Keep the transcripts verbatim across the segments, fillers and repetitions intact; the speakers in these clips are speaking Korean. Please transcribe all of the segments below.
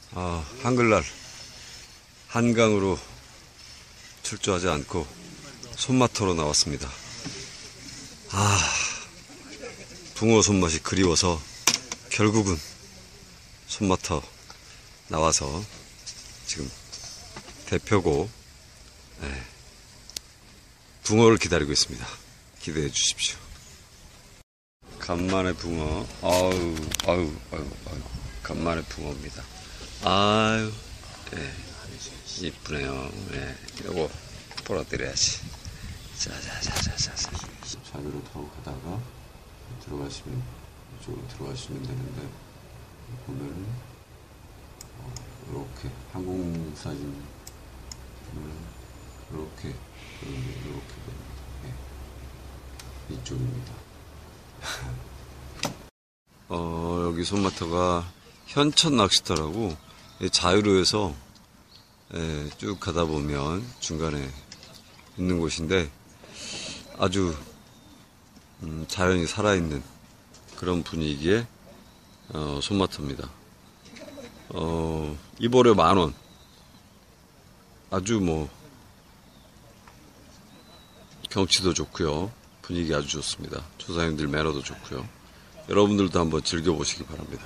아, 한글날 한강으로 출조하지 않고 손마터로 나왔습니다. 아, 붕어 손맛이 그리워서 결국은 손마터 나와서 지금 대표고 네, 붕어를 기다리고 있습니다. 기대해 주십시오. 간만에 붕어. 아유, 아유, 아유, 아유. 간만에 붕어입니다. 아유, 예, 이쁘네요. 예, 요거 벌어드려야지. 자, 자, 자, 자, 자, 자. 자유로 타고 가다가 들어가시면, 이쪽으로 들어가시면 되는데, 보면은, 어, 이렇게, 항공사진, 이렇게, 이렇게 됩니다. 예, 이쪽입니다. 어, 여기 손마터가 현천 낚시터라고 자유로에서 예, 쭉 가다 보면 중간에 있는 곳인데 아주 음, 자연이 살아있는 그런 분위기의 어, 손마터입니다. 어, 이벌에 만원. 아주 뭐 경치도 좋고요. 분위기 아주 좋습니다. 조사님들 매너도 좋고요. 여러분들도 한번 즐겨보시기 바랍니다.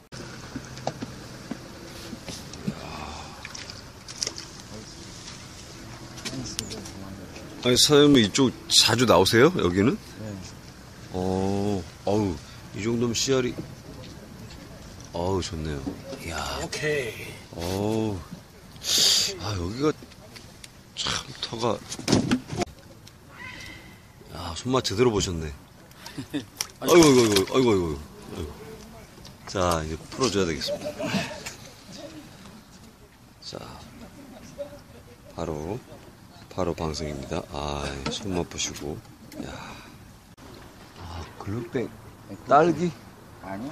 아니, 사장님 이쪽 자주 나오세요? 여기는? 네. 어, 어우, 이 정도면 씨알이, 어우, 좋네요. 이야. 오케이. 어우, 아, 여기가 참 터가, 야, 손맛 제대로 보셨네. 아이고, 아이고, 아이고, 아이고, 아이고, 아이고. 자, 이제 풀어줘야 되겠습니다. 자, 바로, 바로 방생입니다. 아, 손맛 보시고. 야. 아, 글루뱅. 딸기? 아니요.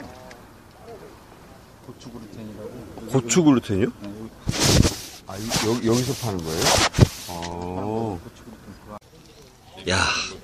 고추 그루텐이라고. 고추 글루텐이요? 네, 여기 아, 여기, 여기서 파는 거예요? 어. 고추 그루텐. 야.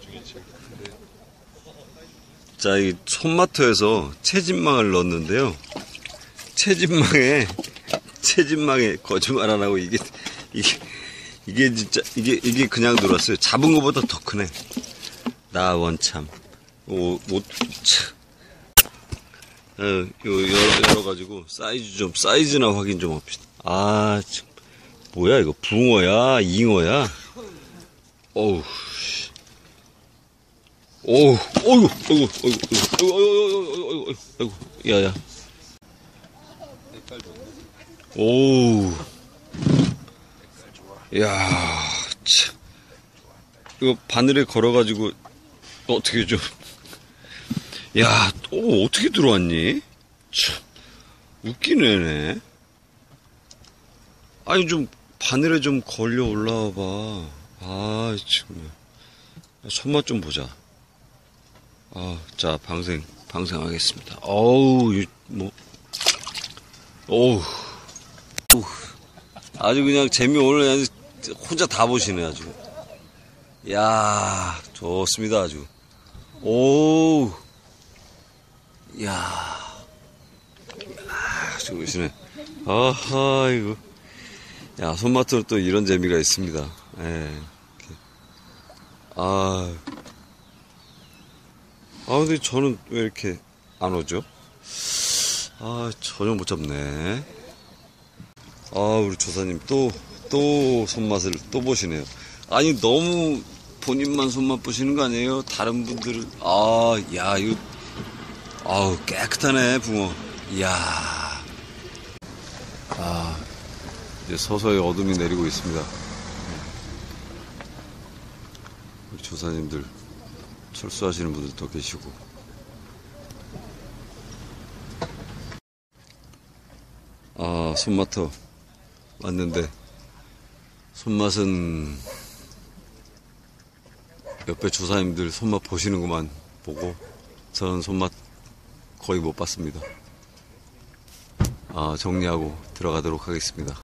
자, 이 손마터에서 채집망을 넣었는데요. 채집망에, 채집망에 거짓말 안 하고 이게, 이게, 이게 진짜, 이게, 이게 그냥 들어왔어요. 잡은 것보다 더 크네. 나 원참. 오, 못, 참. 어, 요, 열어, 열어가지고, 사이즈 좀, 사이즈나 확인 좀 합시다. 아, 참. 뭐야, 이거. 붕어야? 잉어야? 어우, 씨. 어우, 어이구, 어이구, 어이구, 어이구, 어이구, 어이구, 어이구, 어이구, 야, 야. 오우. 야, 참. 이거 바늘에 걸어가지고, 어떻게 좀. 야, 또 어떻게 들어왔니? 참, 웃기는 애네. 아니, 좀, 바늘에 좀 걸려 올라와 봐. 아, 정말. 손맛 좀 보자. 아, 자, 방생, 방생하겠습니다. 어우, 이, 뭐, 어우, 어우. 아주 그냥 재미 오늘 아주 혼자 다 보시네, 아주. 야, 좋습니다, 아주. 오우. 야, 야, 좋으시네. 아하, 이거. 야, 손맛으로 또 이런 재미가 있습니다. 예. 아, 아, 근데 저는 왜 이렇게 안 오죠? 아, 전혀 못 잡네. 아, 우리 조사님 또, 또 손맛을 또 보시네요. 아니, 너무 본인만 손맛 보시는 거 아니에요? 다른 분들은, 아, 야, 이거. 아우, 깨끗하네, 붕어. 이야. 아, 이제 서서히 어둠이 내리고 있습니다. 우리 조사님들, 철수하시는 분들도 계시고. 아, 손마터 왔는데, 손맛은 옆에 조사님들 손맛 보시는구만 보고, 저는 손맛 거의 못 봤습니다. 아, 정리하고 들어가도록 하겠습니다.